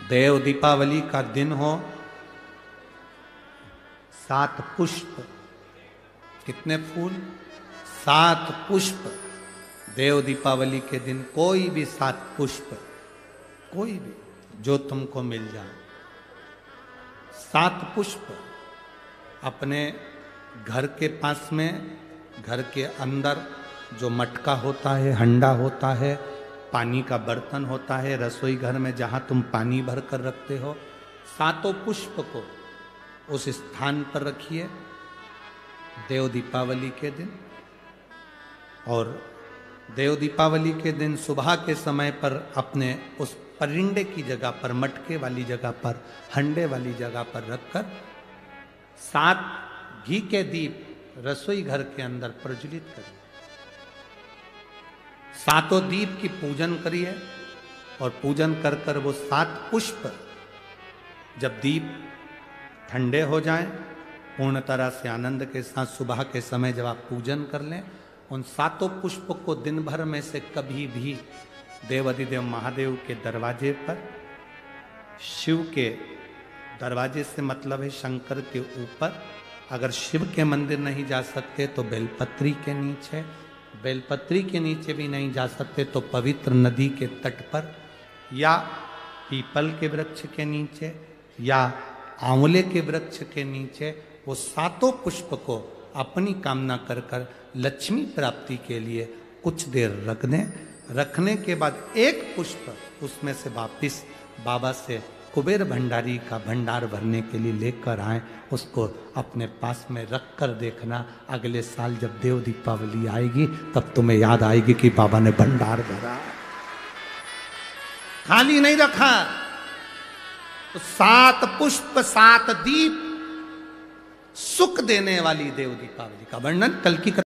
देव दीपावली का दिन हो, 7 पुष्प, कितने फूल? 7 पुष्प। देव दीपावली के दिन कोई भी 7 पुष्प, कोई भी जो तुमको मिल जाए, 7 पुष्प अपने घर के पास में, घर के अंदर जो मटका होता है, हंडा होता है, पानी का बर्तन होता है, रसोई घर में जहाँ तुम पानी भर कर रखते हो, 7 पुष्प को उस स्थान पर रखिए देव दीपावली के दिन। और देव दीपावली के दिन सुबह के समय पर अपने उस परिंडे की जगह पर, मटके वाली जगह पर, हंडे वाली जगह पर रखकर 7 घी के दीप रसोई घर के अंदर प्रज्वलित करिए। 7 दीप की पूजन करिए और पूजन कर कर वो 7 पुष्प जब दीप ठंडे हो जाएं, पूर्ण तरह से आनंद के साथ सुबह के समय जब आप पूजन कर लें, उन 7 पुष्प को दिन भर में से कभी भी देवाधिदेव महादेव के दरवाजे पर, शिव के दरवाजे से मतलब है शंकर के ऊपर, अगर शिव के मंदिर नहीं जा सकते तो बेलपत्री के नीचे, बेलपत्री के नीचे भी नहीं जा सकते तो पवित्र नदी के तट पर, या पीपल के वृक्ष के नीचे, या आंवले के वृक्ष के नीचे वो 7 पुष्प को अपनी कामना कर कर लक्ष्मी प्राप्ति के लिए कुछ देर रख दें। रखने के बाद 1 पुष्प उसमें से वापिस बाबा से कुबेर भंडारी का भंडार भरने के लिए लेकर आए, उसको अपने पास में रख कर देखना, अगले साल जब देव दीपावली आएगी तब तुम्हें याद आएगी कि बाबा ने भंडार भरा, खाली नहीं रखा। तो 7 पुष्प 7 दीप सुख देने वाली देव दीपावली का वर्णन कल की